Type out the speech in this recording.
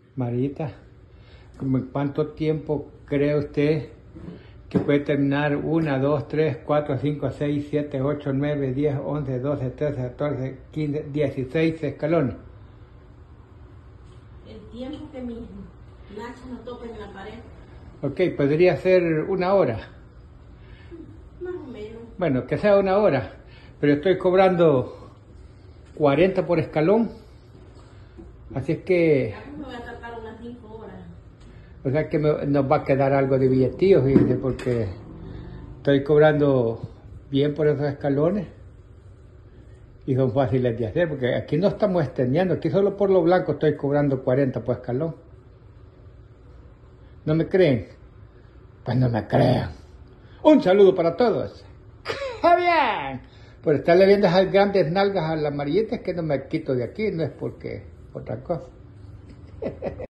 Marita, ¿cómo cuánto tiempo cree usted que puede terminar 1, 2, 3, 4, 5, 6, 7, 8, 9, 10, 11, 12, 13, 14, 15, 16 escalones? El tiempo que mis nachas no toquen en la pared. Ok, podría ser 1 hora. Más o menos. Bueno, que sea 1 hora, pero estoy cobrando 40 por escalón. Así es que, Acá me voy a tardar unas 5 horas. o sea que nos va a quedar algo de billetillos, fíjense, porque estoy cobrando bien por esos escalones y son fáciles de hacer, porque aquí no estamos extendiendo, aquí solo por lo blanco estoy cobrando 40 por escalón. ¿No me creen? Pues no me crean. Un saludo para todos. ¡Qué bien! Por estarle viendo esas grandes nalgas a las amarillitas que no me quito de aquí, no es porque otra cosa.